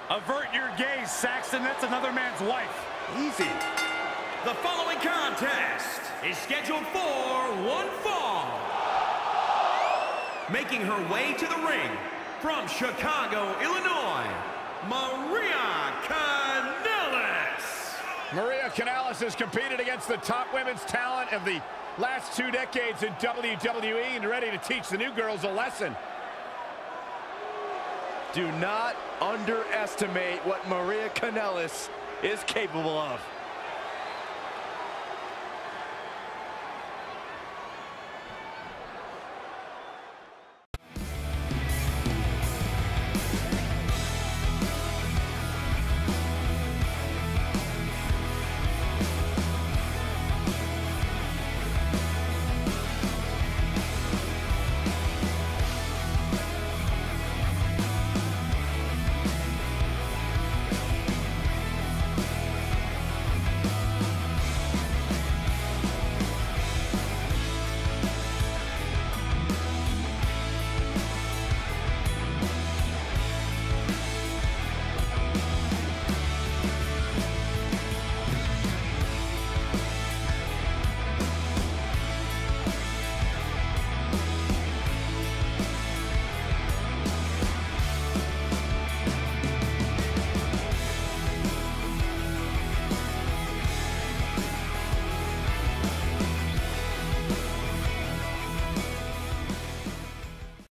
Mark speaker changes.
Speaker 1: Avert your gaze, Saxton. That's another man's wife.
Speaker 2: Easy.
Speaker 3: The following contest is scheduled for one fall. Making her way to the ring from Chicago, Illinois, Maria Kanellis.
Speaker 4: Maria Kanellis has competed against the top women's talent of the last 2 decades in WWE and ready to teach the new girls a lesson.
Speaker 2: Do not underestimate what Maria Kanellis is capable of.